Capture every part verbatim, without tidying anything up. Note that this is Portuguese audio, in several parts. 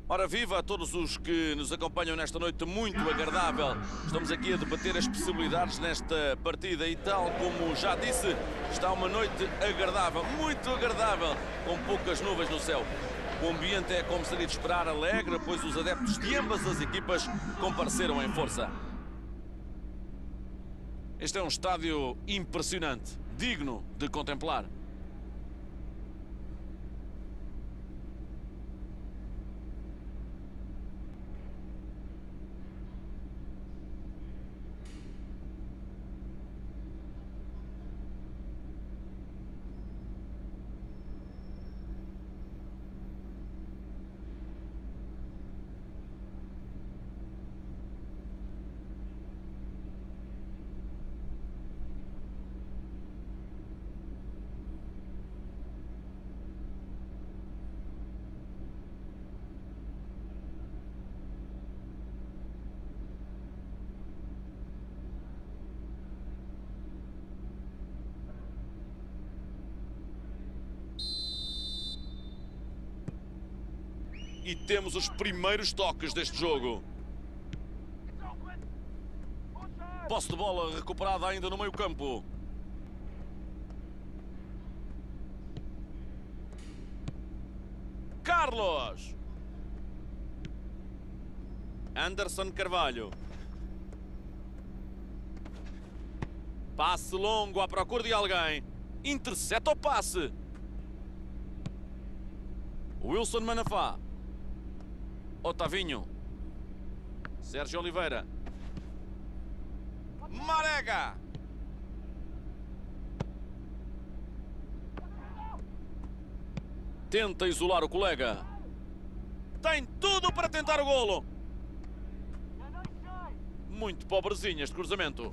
Ora viva a todos os que nos acompanham nesta noite muito agradável. Estamos aqui a debater as possibilidades nesta partida e tal como já disse, está uma noite agradável, muito agradável, com poucas nuvens no céu. O ambiente é, como seria de esperar, alegre, pois os adeptos de ambas as equipas compareceram em força. Este é um estádio impressionante, digno de contemplar. E temos os primeiros toques deste jogo. Posse de bola recuperada ainda no meio-campo. Carlos! Anderson Carvalho. Passe longo à procura de alguém. Intercepta o passe. Wilson Manafá. Otavinho. Sérgio Oliveira. Marega. Tenta isolar o colega. Tem tudo para tentar o golo. Muito pobrezinho este cruzamento.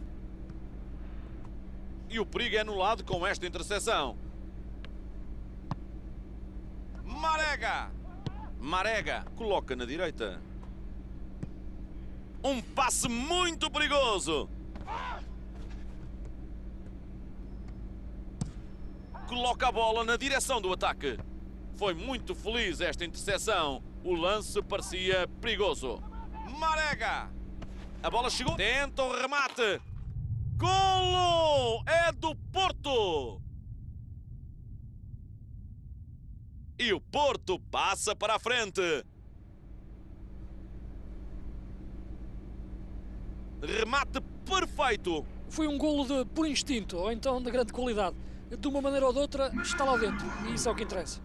E o perigo é anulado com esta interseção. Marega. Marega coloca na direita. Um passe muito perigoso. Coloca a bola na direção do ataque. Foi muito feliz esta interseção. O lance parecia perigoso. Marega. A bola chegou. Tenta o remate. Golo! É do Porto! E o Porto passa para a frente. Remate perfeito. Foi um golo de por instinto, ou então de grande qualidade. De uma maneira ou de outra, está lá dentro. E isso é o que interessa.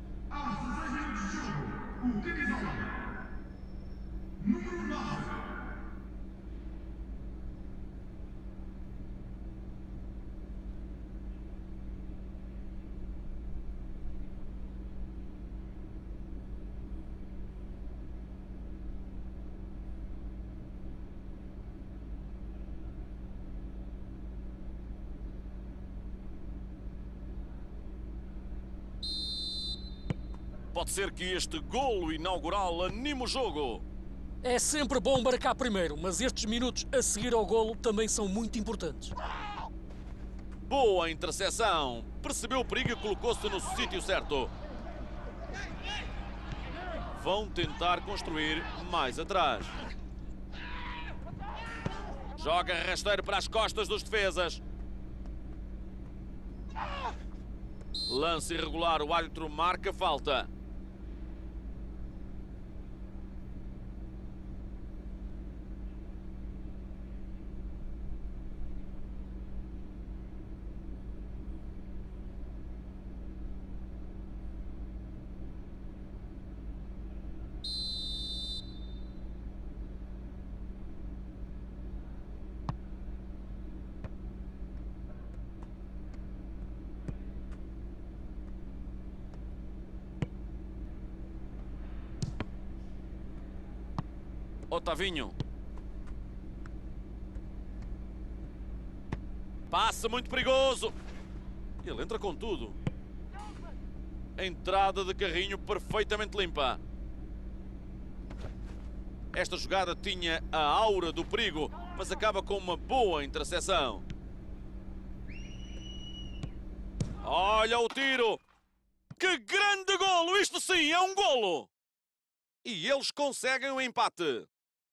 Pode ser que este golo inaugural anime o jogo. É sempre bom marcar primeiro, mas estes minutos a seguir ao golo também são muito importantes. Boa interseção. Percebeu o perigo e colocou-se no sítio certo. Vão tentar construir mais atrás. Joga rasteiro para as costas dos defesas. Lance irregular, o árbitro marca falta. Otavinho. Passe muito perigoso. Ele entra com tudo. Entrada de carrinho perfeitamente limpa. Esta jogada tinha a aura do perigo, mas acaba com uma boa interseção. Olha o tiro. Que grande golo! Isto sim é um golo! E eles conseguem o empate.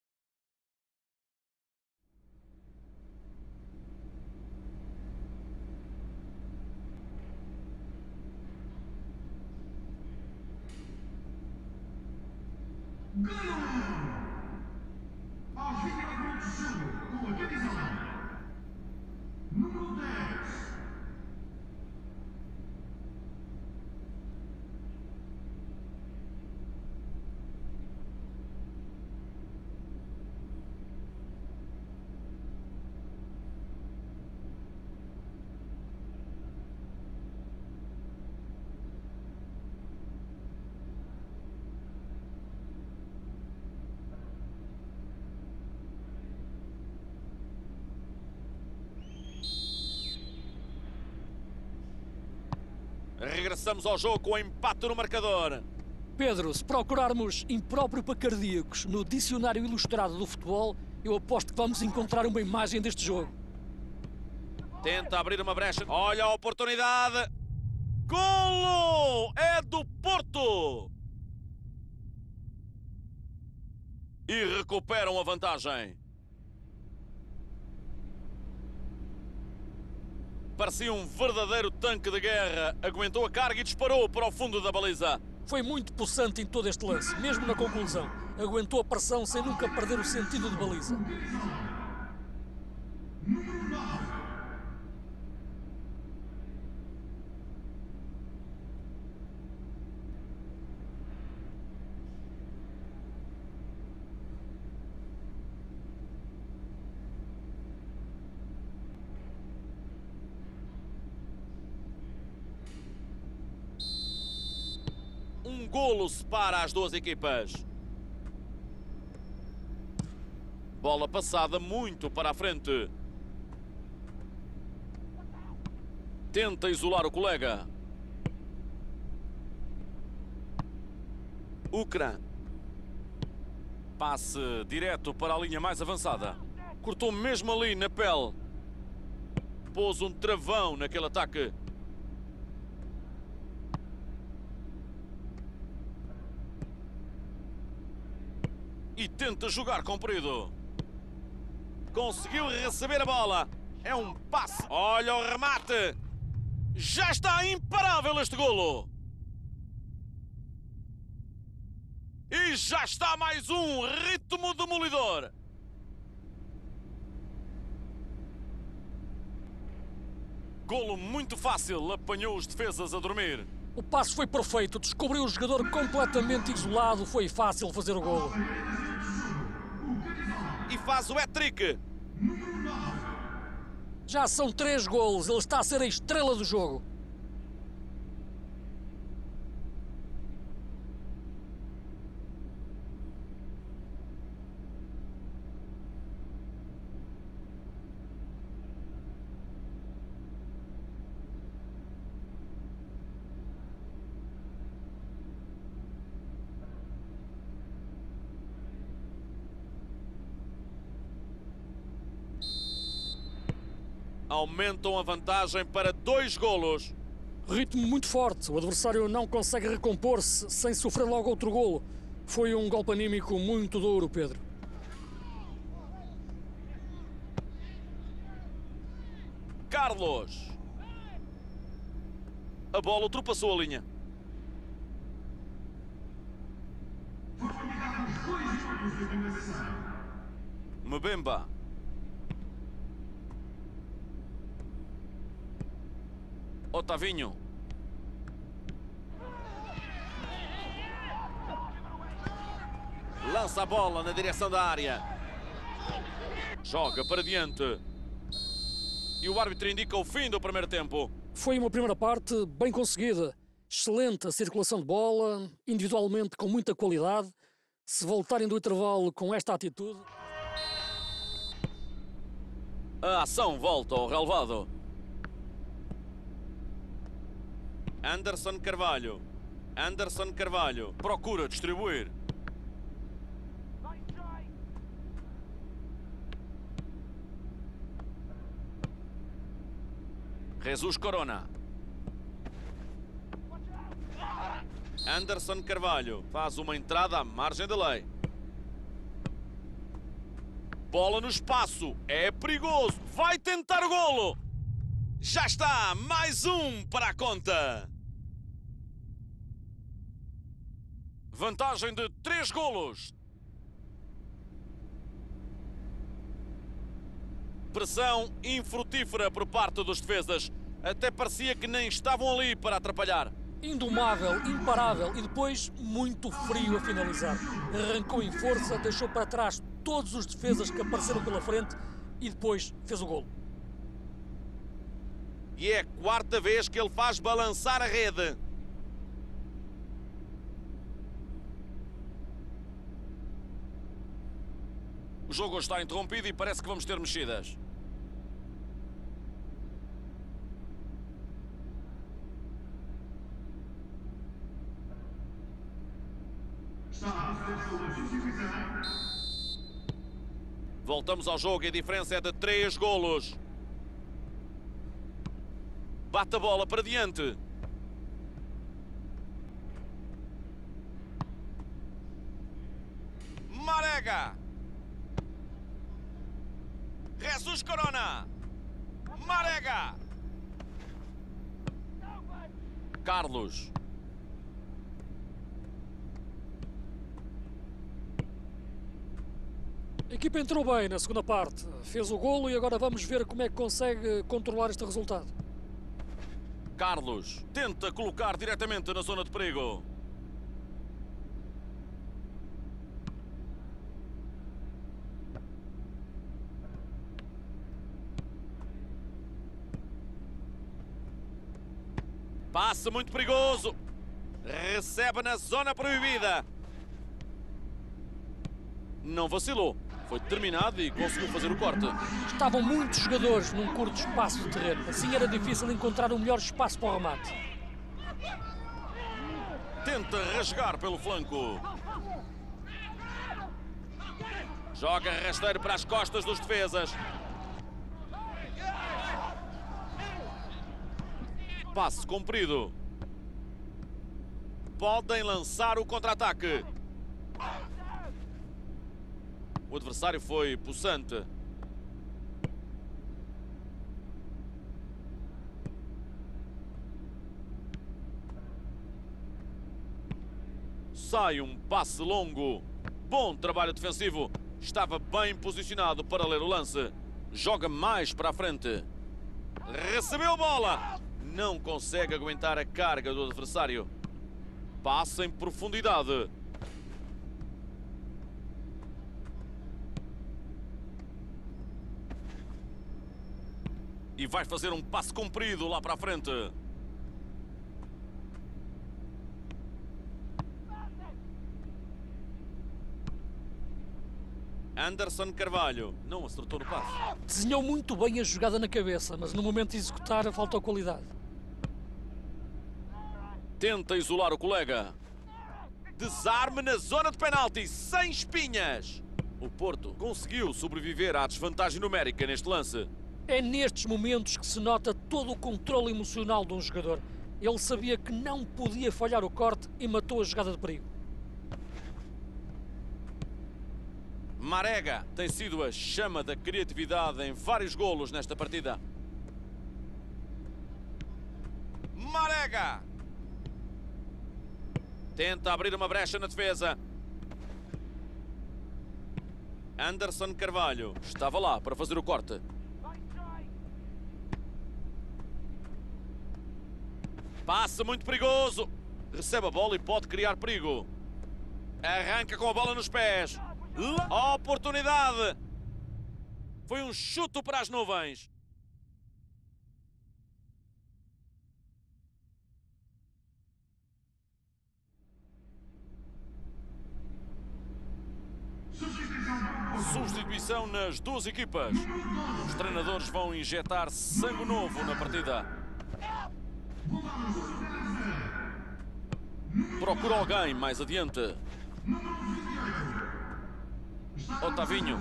Regressamos ao jogo com o empate no marcador. Pedro, se procurarmos impróprio para cardíacos no dicionário ilustrado do futebol, eu aposto que vamos encontrar uma imagem deste jogo. Tenta abrir uma brecha. Olha a oportunidade. Golo! É do Porto! E recuperam a vantagem. Parecia um verdadeiro tanque de guerra. Aguentou a carga e disparou para o fundo da baliza. Foi muito possante em todo este lance, mesmo na conclusão. Aguentou a pressão sem nunca perder o sentido de baliza. Um golo separa as duas equipas. Bola passada muito para a frente. Tenta isolar o colega. Ukran. Passe direto para a linha mais avançada. Cortou mesmo ali na pele. Pôs um travão naquele ataque. E tenta jogar comprido. Conseguiu receber a bola. É um passe. Olha o remate. Já está imparável este golo. E já está mais um ritmo demolidor. Golo muito fácil. Apanhou os defesas a dormir. O passe foi perfeito. Descobriu o jogador completamente isolado. Foi fácil fazer o golo. E faz o hat-trick. Já são três golos. Ele está a ser a estrela do jogo. Aumentam a vantagem para dois golos. Ritmo muito forte. O adversário não consegue recompor-se sem sofrer logo outro golo. Foi um golpe anímico muito duro, Pedro. Carlos. A bola ultrapassou a linha. Mbemba. Otavinho. Lança a bola na direção da área. Joga para diante. E o árbitro indica o fim do primeiro tempo. Foi uma primeira parte bem conseguida. Excelente a circulação de bola, individualmente com muita qualidade. Se voltarem do intervalo com esta atitude... A ação volta ao relevado. Anderson Carvalho. Anderson Carvalho. Procura distribuir. Jesus Corona. Anderson Carvalho faz uma entrada à margem da lei. Bola no espaço, é perigoso, vai tentar o golo. Já está, mais um para a conta. Vantagem de três golos. Pressão infrutífera por parte dos defesas. Até parecia que nem estavam ali para atrapalhar. Indomável, imparável e depois muito frio a finalizar. Arrancou em força, deixou para trás todos os defesas que apareceram pela frente e depois fez o golo. E é a quarta vez que ele faz balançar a rede. O jogo está interrompido e parece que vamos ter mexidas. Voltamos ao jogo e a diferença é de três golos. Bate a bola para diante. Marega. Jesus Corona. Marega. Carlos. A equipa entrou bem na segunda parte, fez o golo e agora vamos ver como é que consegue controlar este resultado. Carlos tenta colocar diretamente na zona de perigo. Passe muito perigoso. Recebe na zona proibida. Não vacilou. Foi determinado e conseguiu fazer o corte. Estavam muitos jogadores num curto espaço de terreno. Assim era difícil encontrar o melhor espaço para o remate. Tenta rasgar pelo flanco. Joga rasteiro para as costas dos defesas. Passe comprido. Podem lançar o contra-ataque. O adversário foi possante. Sai um passe longo. Bom trabalho defensivo. Estava bem posicionado para ler o lance. Joga mais para a frente. Recebeu a bola. Não consegue aguentar a carga do adversário. Passa em profundidade. E vai fazer um passe comprido lá para a frente. Anderson Carvalho não acertou no passe. Desenhou muito bem a jogada na cabeça, mas no momento de executar faltou qualidade. Tenta isolar o colega. Desarme na zona de penalti, sem espinhas. O Porto conseguiu sobreviver à desvantagem numérica neste lance. É nestes momentos que se nota todo o controle emocional de um jogador. Ele sabia que não podia falhar o corte e matou a jogada de perigo. Marega tem sido a chama da criatividade em vários golos nesta partida. Marega! Tenta abrir uma brecha na defesa. Anderson Carvalho estava lá para fazer o corte. Passe muito perigoso. Recebe a bola e pode criar perigo. Arranca com a bola nos pés. Oportunidade. Foi um chute para as nuvens. Substituição nas duas equipas. Os treinadores vão injetar sangue novo na partida. Procura alguém mais adiante. Otavinho.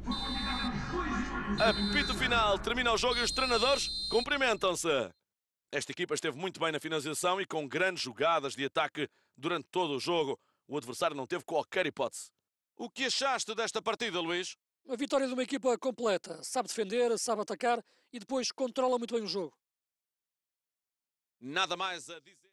Apito final. Termina o jogo e os treinadores cumprimentam-se. Esta equipa esteve muito bem na finalização e com grandes jogadas de ataque durante todo o jogo. O adversário não teve qualquer hipótese. O que achaste desta partida, Luís? A vitória de uma equipa completa. Sabe defender, sabe atacar e depois controla muito bem o jogo. Nada mais a dizer.